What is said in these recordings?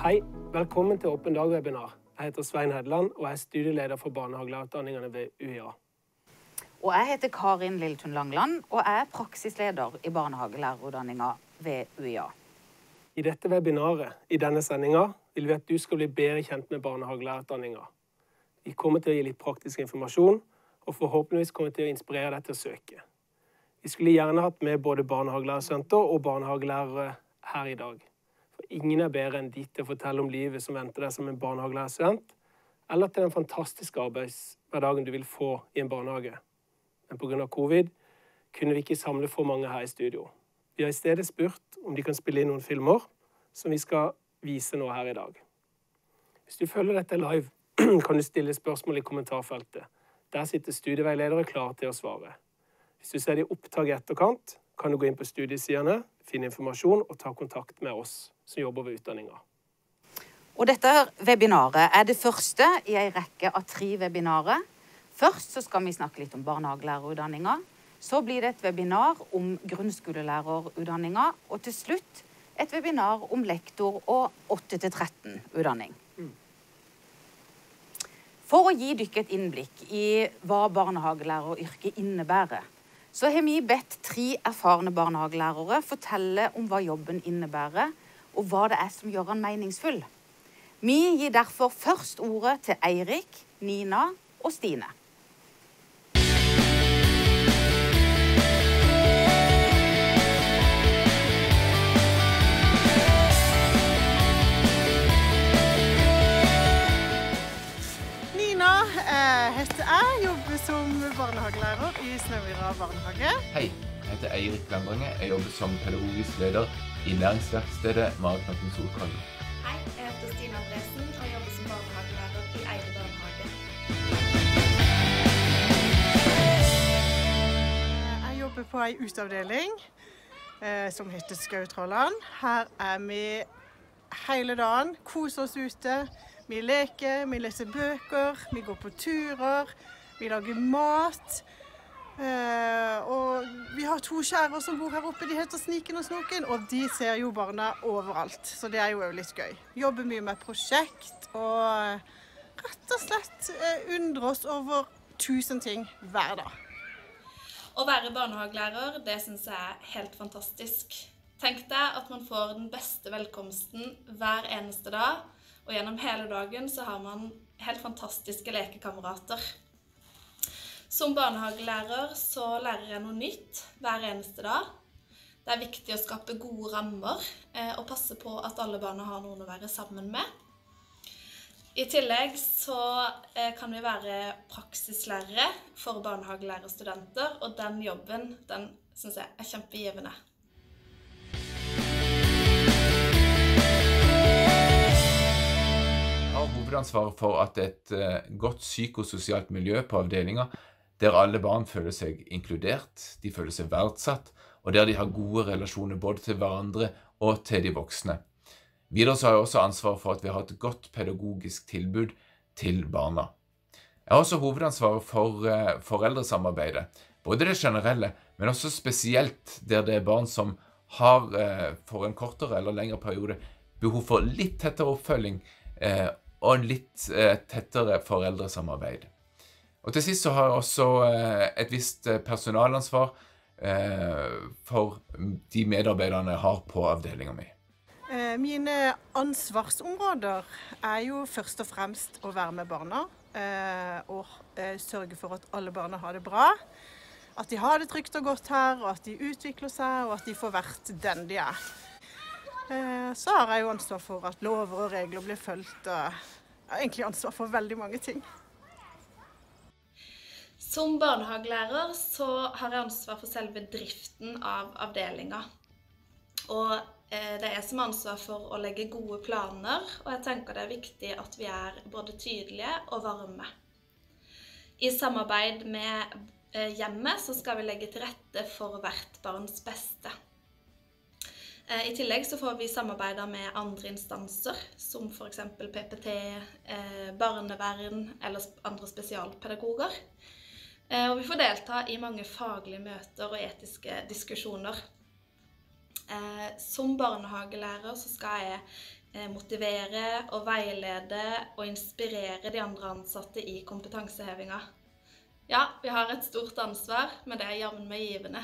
Hei, velkommen til Åpen dag-webinar. Jeg heter Svein Hedland, og jeg er studieleder for barnehagelærerutdanningene ved UiA. Og jeg heter Karin Lilletun Langland, og jeg er praksisleder i barnehagelærerutdanninga ved UiA. I dette webinaret, i denne sendinga, vil vi at du skal bli bedre kjent med barnehagelærerutdanninga. Vi kommer til å gi litt praktisk informasjon, og forhåpentligvis kommer til å inspirere deg til å søke. Vi skulle gjerne hatt med både barnehagelærersenter og barnehagelærere her i dag. For ingen er bedre enn de til å fortelle om livet som venter deg som en barnehagelærerstudent, eller til den fantastiske arbeidshverdagen du vil få i en barnehage. Men på grunn av covid kunne vi ikke samle for mange her i studio. Vi har i stedet spurt om de kan spille inn noen filmer som vi skal vise nå her i dag. Hvis du følger dette live, kan du stille spørsmål i kommentarfeltet. Der sitter studieveiledere klare til å svare. Hvis du ser det i opptak i etterkant, kan du gå inn på studiesidene, finne informasjon og ta kontakt med oss som jobber ved utdanninga. Og dette webinaret er det første i en rekke av 3 webinarer. Først så skal vi snakke litt om barnehagelærerutdanninga. Så blir det et webinar om grunnskolelærerutdanninga, og til slutt et webinar om lektor- og 8-13-utdanning. For å gi dere et innblikk i hva barnehagelæreryrket innebærer, så har vi bedt 3 erfarne barnehagelærere fortelle om hva jobben innebærer, og hva det er som gjør den meningsfull. Vi gir derfor først ordet til Eirik, Nina og Stine. Heter jeg, jobber som barnehagelærer i Snøvira barnehage. Hei, jeg heter Eirik Landrange. Jeg jobber som pedagogisk leder i læringsverkstedet Maritnatten Solkollen. Hei, jeg heter Stine Andresen og jobber som barnehagelærer i Eide barnehage. Jeg jobber på en uteavdeling som heter Skautrolland. Her er vi hele dagen, koser oss ute. Vi leker, vi leser bøker, vi går på turer, vi lager mat. Og vi har 2 kjærer som bor her oppe, de heter Sniken og Snoken, og de ser jo barna overalt. Så det er jo litt gøy. Jobber mye med prosjekt, og rett og slett undrer oss over 1000 ting hver dag. Å være barnehagelærer, det synes jeg er helt fantastisk. Tenk deg at man får den beste velkomsten hver eneste dag, og gjennom hele dagen så har man helt fantastiske lekekamerater. Som barnehagelærer så lærer jeg noe nytt hver eneste dag. Det er viktig å skape gode rammer og passe på at alle barna har noen å være sammen med. I tillegg så kan vi være praksislærere for barnehagelærerstudenter, og den jobben, den synes jeg er kjempegivende. Hovedansvaret for at et godt psykososialt miljø på avdelinga, der alle barn føler seg inkludert, de føler seg verdsatt, og der de har gode relasjoner både til hverandre og til de voksne. Videre så har jeg også ansvar for at vi har et godt pedagogisk tilbud til barna. Jeg har også hovedansvaret for foreldresamarbeidet, både det generelle, men også spesielt der det er barn som har for en kortere eller lengre periode behov for litt tettere oppfølging og en litt tettere foreldresamarbeid. Og til sist så har jeg også et visst personalansvar for de medarbeiderne jeg har på avdelingen min. Mine ansvarsområder er jo først og fremst å være med barna og sørge for at alle barna har det bra. At de har det trygt og godt her, og at de utvikler seg, og at de får vært den de er. Så har jeg jo ansvar for at lover og regler blir fulgt, og jeg har egentlig ansvar for veldig mange ting. Som barnehagelærer så har jeg ansvar for selve driften av avdelingen. Og det er jeg som har ansvar for å legge gode planer, og jeg tenker det er viktig at vi er både tydelige og varme. I samarbeid med hjemmet så skal vi legge til rette for hvert barns beste. I tillegg så får vi samarbeide med andre instanser, som for eksempel PPT, barnevern eller andre spesialpedagoger. Og vi får delta i mange faglige møter og etiske diskusjoner. Som barnehagelærer så skal jeg motivere og veilede og inspirere de andre ansatte i kompetansehevinga. Ja, vi har et stort ansvar, men det jammen med givende.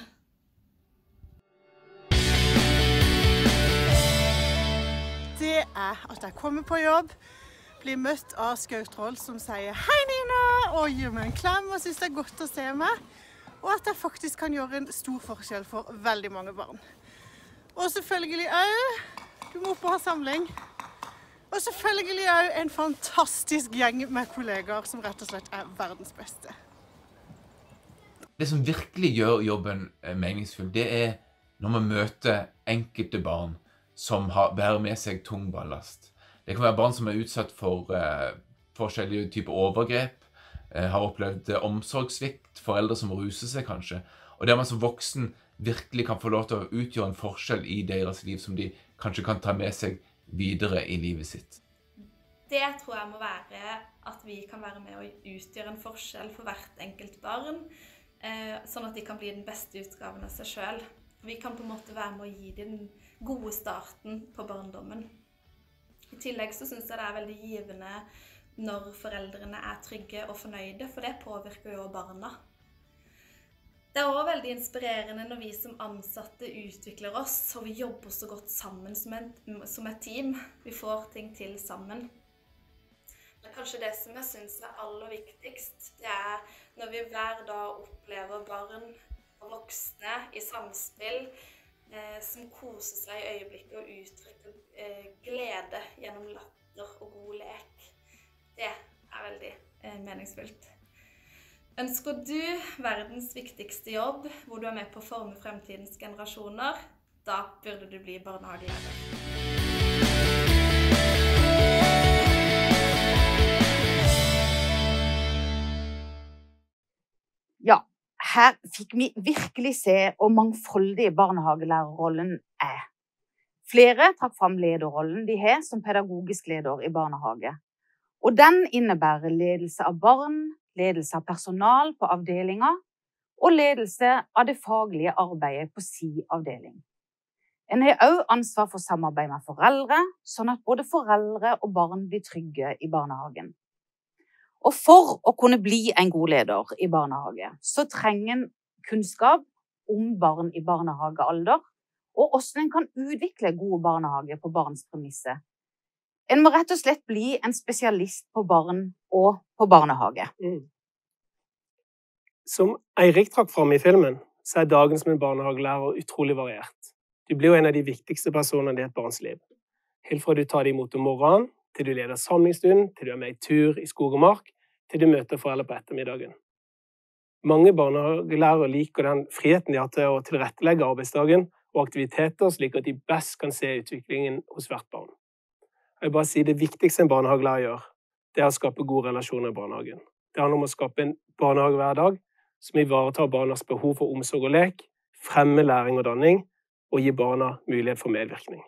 Det at jeg kommer på jobb, blir møtt av Skautroll som sier «Hei Nina!» og gir meg en klem og synes det godt å se meg, og at jeg faktisk kan gjøre en stor forskjell for veldig mange barn. Og selvfølgelig du må opp og ha samling. Og selvfølgelig en fantastisk gjeng med kollegaer som rett og slett verdens beste. Det som virkelig gjør jobben meningsfull, det når man møter enkelte barn som bærer med seg tung ballast. Det kan være barn som utsatt for forskjellige typer overgrep, har opplevd omsorgssvikt, foreldre som ruser seg kanskje, og der man som voksen virkelig kan få lov til å utgjøre en forskjell i deres liv som de kanskje kan ta med seg videre i livet sitt. Det tror jeg må være at vi kan være med å utgjøre en forskjell for hvert enkelt barn, sånn at de kan bli den beste utgaven av seg selv. Vi kan på en måte være med å gi den gode starten på barndommen. I tillegg så synes jeg det veldig givende når foreldrene trygge og fornøyde, for det påvirker jo barna. Det også veldig inspirerende når vi som ansatte utvikler oss, og vi jobber så godt sammen som et team. Vi får ting til sammen. Men kanskje det som jeg synes aller viktigst, det når vi hver dag opplever barn og voksne i samspill, som koser seg i øyeblikket og uttrykker glede gjennom latter og god lek. Det veldig meningsfullt. Ønsker du verdens viktigste jobb, hvor du med på å forme fremtidens generasjoner, da burde du bli barnehagelærer. Ja, her fikk vi virkelig se hvor mangfoldig barnehagelærerrollen Flere trakk fram lederrollen de har som pedagogisk leder i barnehage. Og den innebærer ledelse av barn, ledelse av personal på avdelinger og ledelse av det faglige arbeidet på si avdeling. En har også ansvar for samarbeid med foreldre, sånn at både foreldre og barn blir trygge i barnehagen. Og for å kunne bli en god leder i barnehage, så trenger en kunnskap om barn i barnehagealder, og hvordan en kan utvikle gode barnehager på barns premisser. En må rett og slett bli en spesialist på barn og på barnehage. Som Eirik trakk fram i filmen, så dagen som en barnehagelærer utrolig variert. Du blir jo en av de viktigste personene i et barns liv. Helt fra du tar det imot om morgenen, til du leder samlingsstund, til du med i tur i skog og mark, til du møter foreldre på ettermiddagen. Mange barnehagelærere liker den friheten de har til å tilrettelegge arbeidsdagen og aktiviteter, slik at de best kan se utviklingen hos hvert barn. Jeg vil bare si det viktigste en barnehagelærer gjør, det å skape gode relasjoner i barnehagen. Det handler om å skape en barnehagehverdag som ivaretar barnas behov for omsorg og lek, fremme læring og danning, og gi barna mulighet for medvirkning.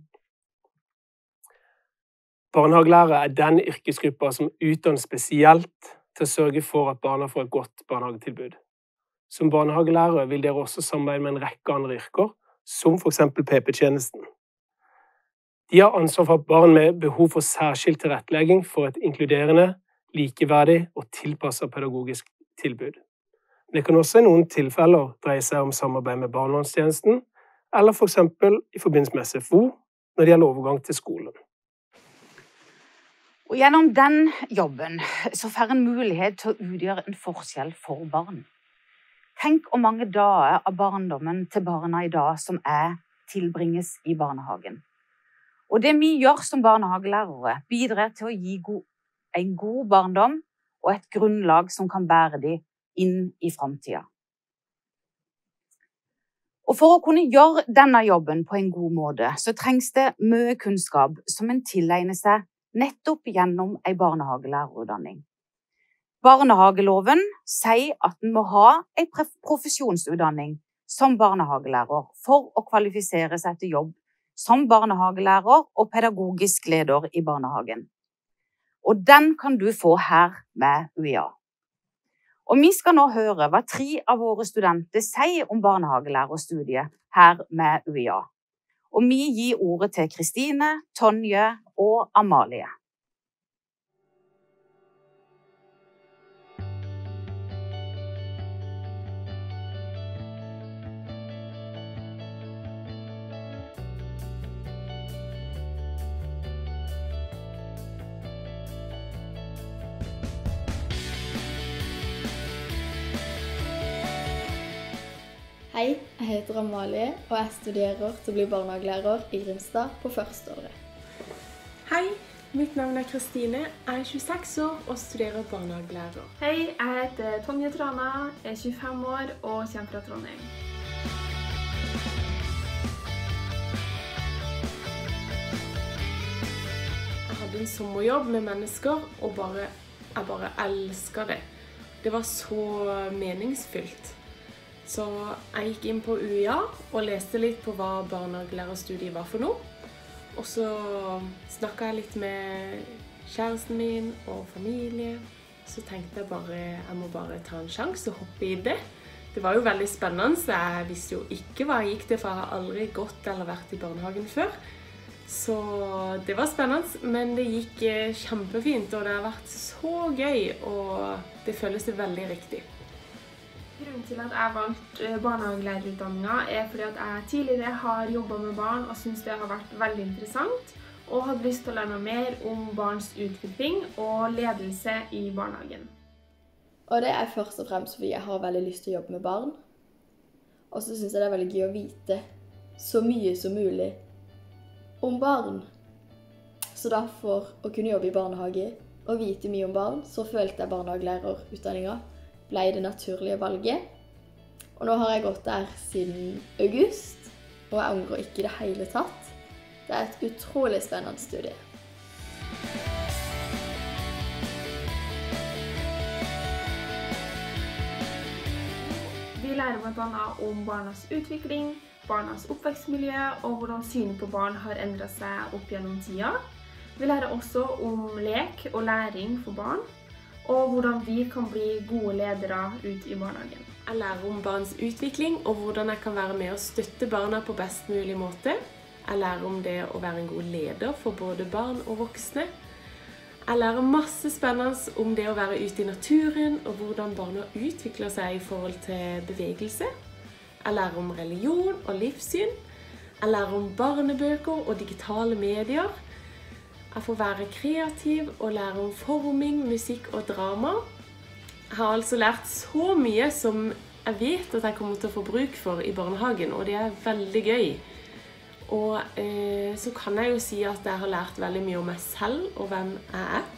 Barnehagelærere den yrkesgruppa som utdanner spesielt til å sørge for at barna får et godt barnehagetilbud. Som barnehagelærere vil dere også samarbeide med en rekke andre yrker, som for eksempel PP-tjenesten. De har ansvar for at barn med behov for særskilt tilrettelegging får et inkluderende, likeverdig og tilpasset pedagogisk tilbud. Det kan også i noen tilfeller dreie seg om samarbeid med barnevernstjenesten, eller for eksempel i forbindelse med SFO når det gjelder overgang til skolen. Og gjennom den jobben så får en mulighet til å utgjøre en forskjell for barn. Tenk hvor mange dager av barndommen til barna i dag som tilbringes i barnehagen. Og det vi gjør som barnehagelærere bidrar til å gi en god barndom og et grunnlag som kan bære dem inn i fremtiden. Og for å kunne gjøre denne jobben på en god måte, så trengs det mye kunnskap som en tilegner seg nettopp gjennom en barnehagelærerutdanning. Barnehageloven sier at en må ha en profesjonsutdanning som barnehagelærer for å kvalifisere seg til jobb som barnehagelærer og pedagogisk leder i barnehagen. Og den kan du få her med UiA. Og vi skal nå høre hva 3 av våre studenter sier om barnehagelærerstudiet her med UiA. Og vi gir ordet til Kristine, Tonje og Amalie. Hei, jeg heter Amalie, og jeg studerer til å bli barnehagelærer i Grimstad på førsteåret. Hei, mitt navn er Kristine, jeg er 26 år og studerer barnehagelærer. Hei, jeg heter Tonje Trana, er 25 år og kommer fra Trondheim. Jeg hadde en sommerjobb med mennesker, og jeg bare elsket det. Det var så meningsfylt. Så jeg gikk inn på UiA og leste litt på hva barnehagelærerstudiet var for noe. Og så snakket jeg litt med kjæresten min og familie. Så tenkte jeg bare, jeg må bare ta en sjanse og hoppe i det. Det var jo veldig spennende, så jeg visste jo ikke hva jeg gikk til, for jeg har aldri gått eller vært i barnehagen før. Så det var spennende, men det gikk kjempefint, og det har vært så gøy, og det føles veldig riktig. Grunnen til at jeg valgte barnehagelærerutdanningen er fordi at jeg tidligere har jobbet med barn og synes det har vært veldig interessant, og hadde lyst til å lære meg mer om barns utvikling og ledelse i barnehagen. Og det er først og fremst fordi jeg har veldig lyst til å jobbe med barn. Og så synes jeg det er veldig gøy å vite så mye som mulig om barn. Så derfor å kunne jobbe i barnehage og vite mye om barn, så følte jeg barnehagelærerutdanningen ble det naturlige valget. Og nå har jeg gått der siden august, og jeg angrer ikke i det hele tatt. Det er et utrolig spennende studie. Vi lærer blant annet om barnas utvikling, barnas oppvekstmiljø og hvordan synet på barn har endret seg opp gjennom tida. Vi lærer også om lek og læring for barn, og hvordan vi kan bli gode ledere ut i barnehagen. Jeg lærer om barns utvikling og hvordan jeg kan være med å støtte barna på best mulig måte. Jeg lærer om det å være en god leder for både barn og voksne. Jeg lærer masse spennende om det å være ute i naturen og hvordan barna utvikler seg i forhold til bevegelse. Jeg lærer om religion og livssyn. Jeg lærer om barnebøker og digitale medier. Jeg får være kreativ og lære om forming, musikk og drama. Jeg har altså lært så mye som jeg vet at jeg kommer til å få bruk for i barnehagen, og det er veldig gøy. Og så kan jeg jo si at jeg har lært veldig mye om meg selv og hvem jeg er.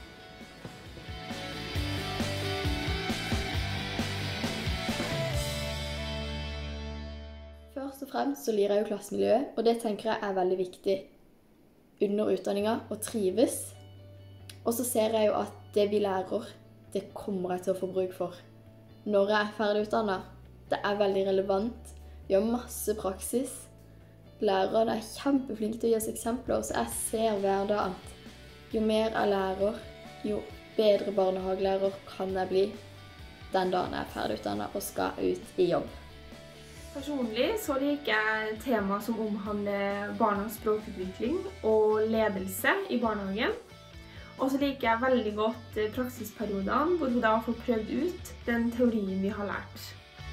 Først og fremst så liker jeg jo klassemiljøet, og det tenker jeg er veldig viktig under utdanningen å trives. Og så ser jeg jo at det vi lærer, det kommer jeg til å få bruk for. Når jeg er ferdig utdannet, det er veldig relevant. Vi har masse praksis. Lærerne er kjempeflinke til å gi oss eksempler, så jeg ser hver dag at jo mer jeg lærer, jo bedre barnehagelærer kan jeg bli den dagen jeg er ferdig utdannet og skal ut i jobb. Personlig så liker jeg tema som omhandler barnas språkutvikling og ledelse i barnehagen. Og så liker jeg veldig godt praksisperiodene, hvor vi da får prøvd ut den teorien vi har lært.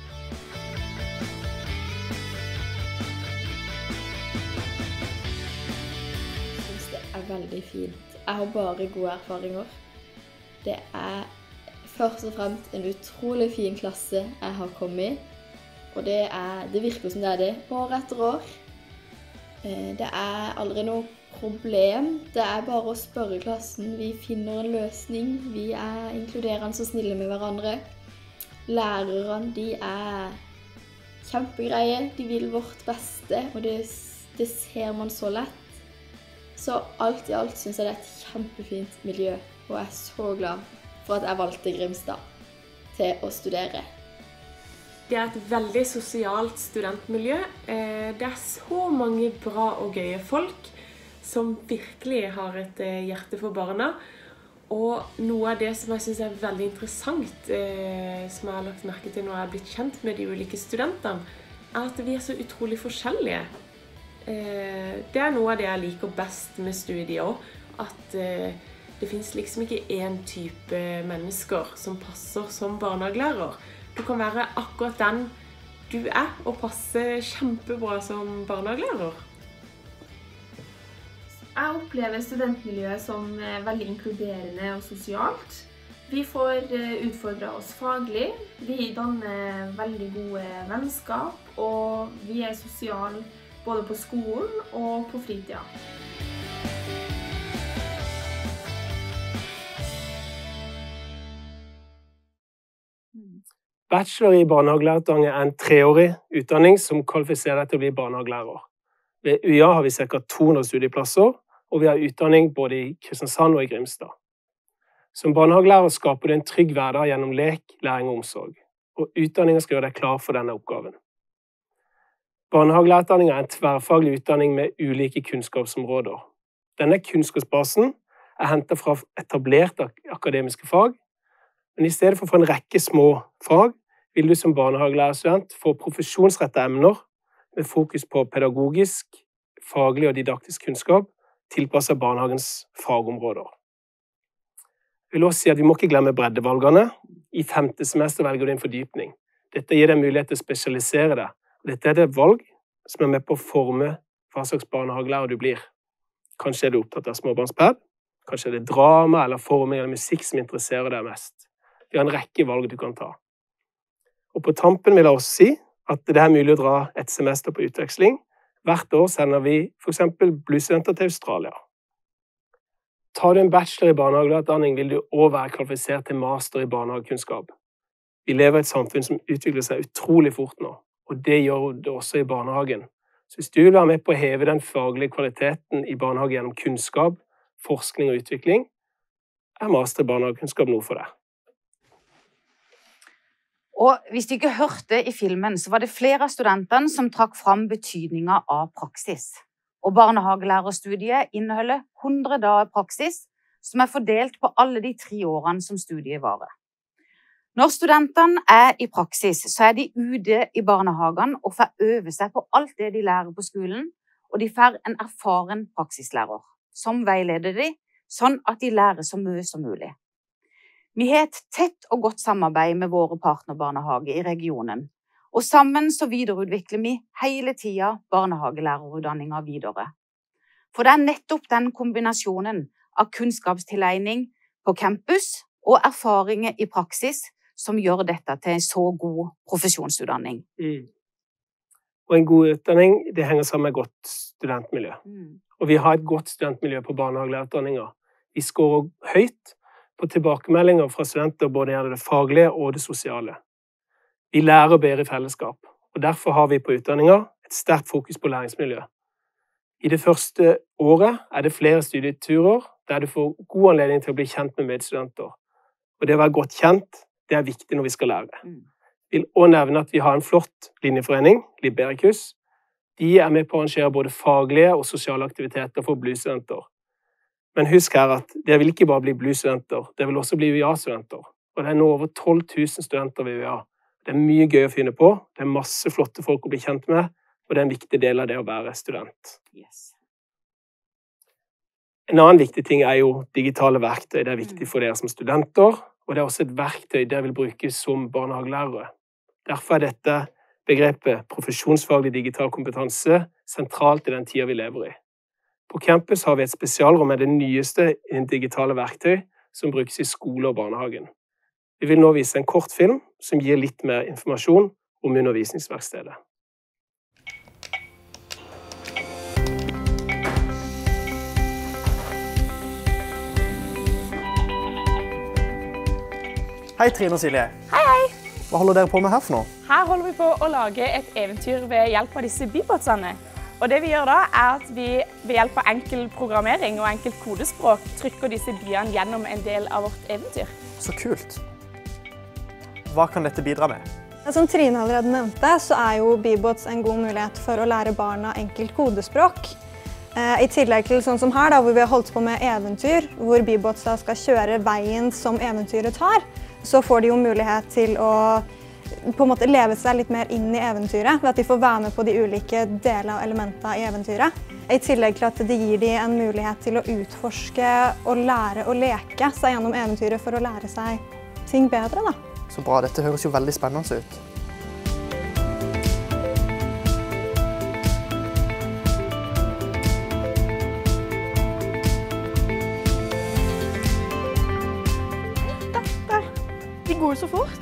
Jeg synes det er veldig fint. Jeg har bare gode erfaringer. Det er først og fremst en utrolig fin klasse jeg har kommet i. Og det virker som det er det år etter år. Det er aldri noe problem. Det er bare å spørre klassen. Vi finner en løsning. Vi er inkluderende og snille med hverandre. Lærerne, de er kjempegreie. De vil vårt beste, og det ser man så lett. Så alt i alt synes jeg det er et kjempefint miljø, og jeg er så glad for at jeg valgte Grimstad til å studere. Det er et veldig sosialt studentmiljø. Det er så mange bra og gøye folk som virkelig har et hjerte for barna. Og noe av det som jeg synes er veldig interessant, som jeg har lagt merke til når jeg har blitt kjent med de ulike studentene, er at vi er så utrolig forskjellige. Det noe av det jeg liker best med studiet også, at det finnes liksom ikke en type mennesker som passer som barnehagelærer. Du kan være akkurat den du og passe kjempebra som barnehagelærer. Jeg opplever studentmiljøet som veldig inkluderende og sosialt. Vi får utfordret oss faglig, vi danner veldig gode vennskap, og vi sosiale både på skolen og på fritida. Bachelor i barnehagelærerutdanning en 3-årig utdanning som kvalifiserer deg til å bli barnehagelærer. Ved UiA har vi ca. 200 studieplasser, og vi har utdanning både i Kristiansand og i Grimstad. Som barnehagelærer skaper du en trygg hverdag gjennom lek, læring og omsorg, og utdanningen skal gjøre deg klar for denne oppgaven. Barnehagelærerutdanning en tverrfaglig utdanning med ulike kunnskapsområder. Denne kunnskapsbasen hentet fra etablerte akademiske fag, men i stedet for å få en rekke små fag, vil du som barnehagelærerstudent få profesjonsrettede emner med fokus på pedagogisk, faglig og didaktisk kunnskap, tilpasset barnehagens fagområder. Jeg vil også si at vi må ikke glemme breddevalgene. I 5. semester velger du en fordypning. Dette gir deg mulighet til å spesialisere deg. Dette et valg som med på å forme hva slags barnehagelærer du blir. Kanskje du opptatt av småbarnsped, kanskje det drama eller forming eller musikk som interesserer deg mest. Vi har en rekke valg du kan ta. Og på tampen vil jeg også si at det mulig å dra et semester på utveksling. Hvert år sender vi for eksempel bluestudenter til Australia. Tar du en bachelor i barnehagelærerutdanning, vil du også være kvalifisert til master i barnehagekunnskap. Vi lever i et samfunn som utvikler seg utrolig fort nå, og det gjør det også i barnehagen. Så hvis du vil være med på å heve den faglige kvaliteten i barnehage gjennom kunnskap, forskning og utvikling, master i barnehagekunnskap noe for deg. Og hvis du ikke hørte i filmen, så var det flere av studentene som trakk fram betydningen av praksis. Og barnehagelærerstudiet inneholder 100 dager praksis, som fordelt på alle de 3 årene som studiet varer. Når studentene i praksis, så de ute i barnehagene og får øve seg på alt det de lærer på skolen, og de får en erfaren praksislærer, som veileder de, sånn at de lærer så mye som mulig. Vi har et tett og godt samarbeid med våre partnerbarnehager i regionen, og sammen så videreutvikler vi hele tiden barnehagelærerutdanningen videre. For det nettopp den kombinasjonen av kunnskapstilegning på campus og erfaringer i praksis som gjør dette til en så god profesjonsutdanning. Og en god utdanning, det henger sammen med godt studentmiljø. Og vi har et godt studentmiljø på barnehagelærerutdanningen. Vi skårer høyt på tilbakemeldinger fra studenter både gjennom det faglige og det sosiale. Vi lærer bedre i fellesskap, og derfor har vi på utdanningen et sterkt fokus på læringsmiljø. I det første året det flere studieturer der du får god anledning til å bli kjent med medstudenter. Og det å være godt kjent, det viktig når vi skal lære. Jeg vil også nevne at vi har en flott linjeforening, Libericus. De med på å arrangere både faglige og sosiale aktiviteter for bluestudenter. Men husk her at det vil ikke bare bli bluestudenter, det vil også bli UiA-studenter. Og det nå over 12 000 studenter ved UiA. Det mye gøy å finne på, det masse flotte folk å bli kjent med, og det en viktig del av det å være student. En annen viktig ting jo digitale verktøy. Det viktig for dere som studenter, og det også et verktøy dere vil bruke som barnehagelærere. Derfor dette begrepet profesjonsfaglig digital kompetanse sentralt i den tiden vi lever i. På campus har vi et spesialrom med det nyeste digitale verktøy som brukes i skole og barnehagen. Vi vil nå vise en kort film som gir litt mer informasjon om undervisningsverkstedet. Hei Trine og Silje. Hei, hei. Hva holder dere på med her for noe? Her holder vi på å lage et eventyr ved hjelp av disse bybotsene. Og det vi gjør da at vi ved hjelp av enkel programmering og enkelt kodespråk trykker disse byene gjennom en del av vårt eventyr. Så kult. Hva kan dette bidra med? Som Trine allerede nevnte, så jo bybots en god mulighet for å lære barna enkelt kodespråk. I tillegg til sånn som her, da, hvor vi har holdt på med eventyr, hvor bybots da skal kjøre veien som eventyret tar, så får de jo mulighet til å på en måte leve seg litt mer inn i eventyret, ved at de får være med på de ulike delene av elementene i eventyret. I tillegg til at det gir de en mulighet til å utforske og lære å leke seg gjennom eventyret for å lære seg ting bedre, da. Så bra, dette høres jo veldig spennende ut. Der. De går så fort.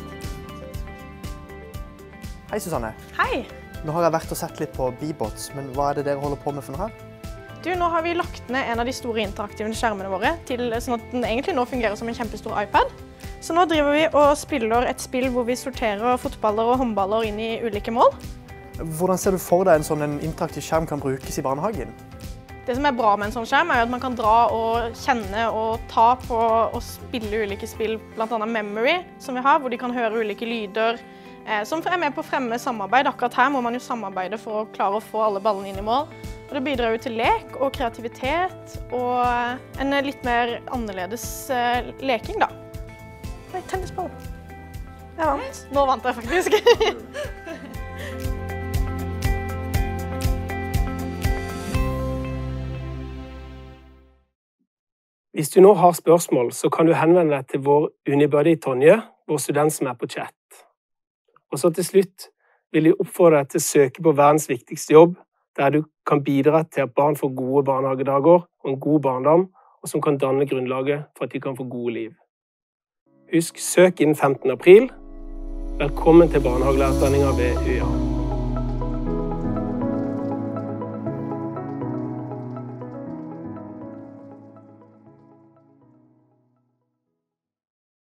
Hei, Susanne. Hei. Nå har jeg vært og sett litt på Bebots, men hva er det dere holder på med for noe her? Du, nå har vi lagt ned en av de store interaktive skjermene våre, sånn at den egentlig nå fungerer som en kjempestor iPad. Så nå driver vi og spiller et spill hvor vi sorterer fotballer og håndballer inn i ulike mål. Hvordan ser du for deg en sånn interaktiv skjerm kan brukes i barnehagen? Det som er bra med en sånn skjerm er at man kan dra og kjenne og ta på og spille ulike spill, blant annet Memory, som vi har, hvor de kan høre ulike lyder, som er med på å fremme samarbeid. Akkurat her må man jo samarbeide for å klare å få alle ballene inn i mål. Og det bidrar jo til lek og kreativitet og en litt mer annerledes leking, da. Oi, tennisball. Jeg vant. Nå vant jeg faktisk. Hvis du nå har spørsmål, så kan du henvende deg til vår Unibuddy Tonje, vår student som er på chat. Og så til slutt vil jeg oppfordre deg til å søke på verdens viktigste jobb, der du kan bidra til at barn får gode barnehagedager og en god barndom, og som kan danne grunnlaget for at de kan få gode liv. Husk, søk innen 15. april. Velkommen til barnehagelærerutdanningen ved UiA.